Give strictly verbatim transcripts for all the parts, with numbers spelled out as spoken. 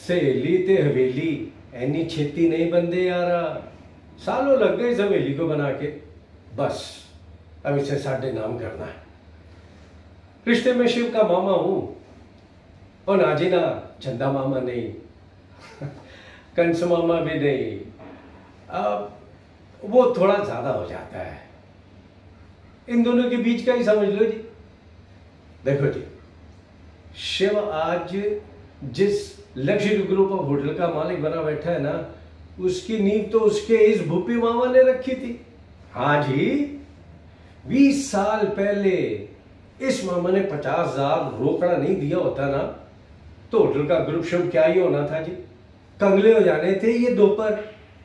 सहेली ते हवेली ऐनी छेती नहीं बनते यार, सालों लग गए इस हवेली को बना के। बस अब इसे साढ़े नाम करना है। रिश्ते में शिव का मामा हूं और नाजीना चंदा मामा नहीं, कंस मामा भी नहीं, अब वो थोड़ा ज्यादा हो जाता है। इन दोनों के बीच का ही समझ लो जी। देखो जी, शिव आज जिस लग्जरी ग्रुप ऑफ होटल का मालिक बना बैठा है ना, उसकी नींव तो उसके इस भूपी मामा ने रखी थी। हाँ जी, बीस साल पहले इस मामा ने पचास हजार रोकड़ा नहीं दिया होता ना, तो होटल का ग्रुप शुभ क्या ही होना था जी, कंगले हो जाने थे ये दोपहर।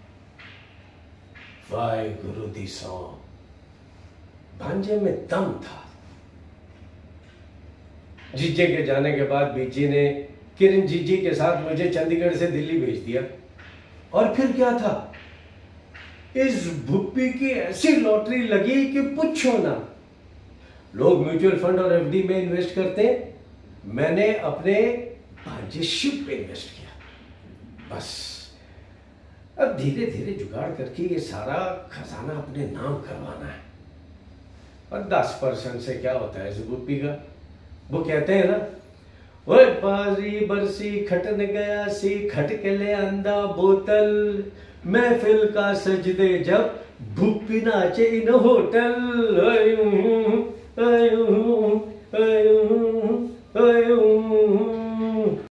वाहे गुरु दी सौ, भांजे में दम था। जीजे के जाने के बाद बीजी ने किरण जीजी के साथ मुझे चंडीगढ़ से दिल्ली भेज दिया। और फिर क्या था, इस भुप्पी की ऐसी लॉटरी लगी कि पूछो ना। लोग म्यूचुअल फंड और एफडी में इन्वेस्ट करते हैं, मैंने अपने भांजे शिव पे इन्वेस्ट किया। बस अब धीरे धीरे जुगाड़ करके ये सारा खजाना अपने नाम करवाना है। और दस परसेंट से क्या होता है इस भुप्पी का, वो कहते हैं ना, ओए बारी बरसी खटन गया सी, खट के ले अंदा बोतल, महफिल का सजदे जब भुप्पी नाचे इन होटल। आयू आयू आयू आयू